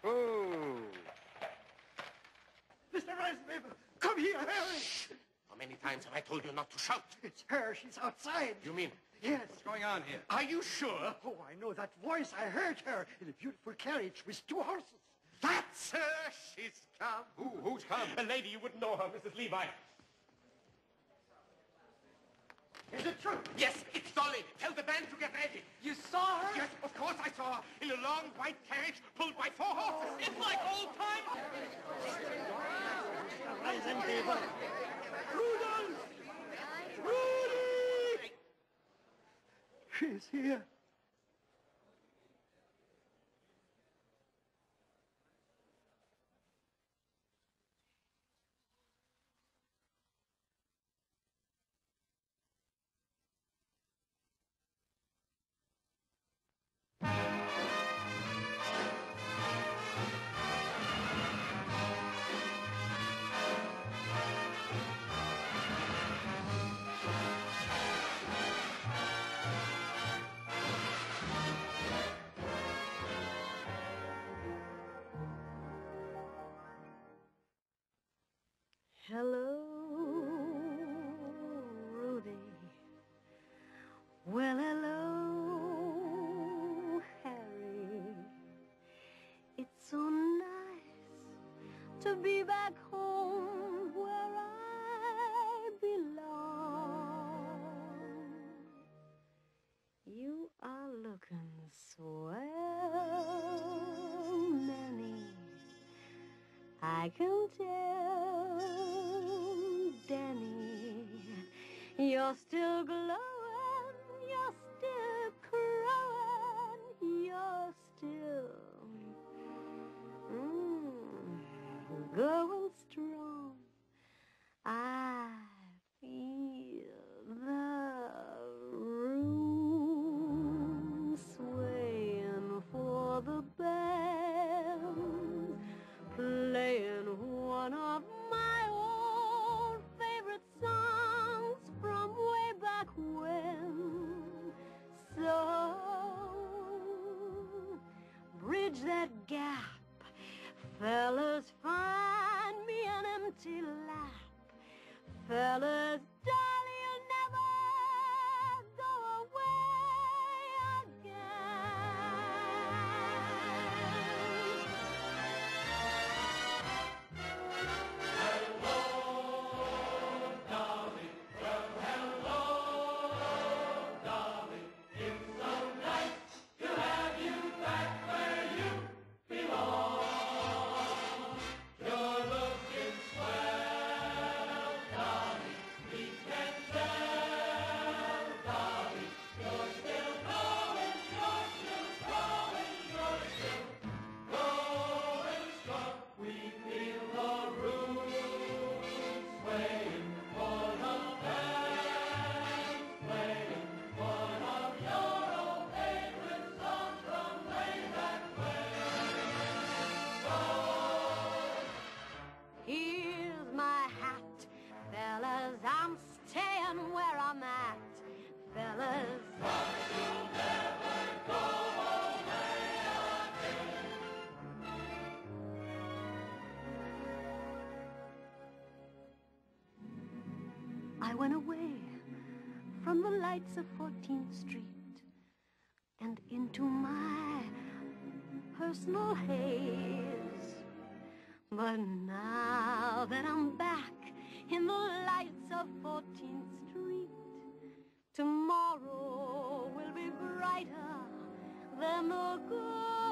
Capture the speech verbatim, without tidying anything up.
Ooh. Mister Eisenweber, come here, hurry! Shh. How many times have I told you not to shout? It's her. She's outside. You mean? Yes. What's going on here? Are you sure? Oh, I know that voice. I heard her in a beautiful carriage with two horses. That's her. She's come. Who, who's come? A lady you wouldn't know her, Missus Levi. Is it true? Yes, it's Dolly. Tell the band to get ready. You saw her? Yes, of course I saw her. In a long white carriage pulled by four horses. It's like old times. Eisenweber. Rudolph! Rudy! She's here. Hello, Rudy. Well, hello, Harry. It's so nice to be back home where I belong. You are looking swell, Manny. I can tell, Danny, you're still glowing, you're still crowing, you're still mm, going strong. I feel the room swaying for the band, playing one of my old favorite songs from way back when. So, bridge that gap, fellas, find me an empty lap. Fellas, darling, you'll never go away again. Here's my hat, fellas, I'm staying where I'm at, fellas. I went away from the lights of fourteenth Street and into my personal haze. But now that I'm back in the lights of fourteenth Street, tomorrow will be brighter than the good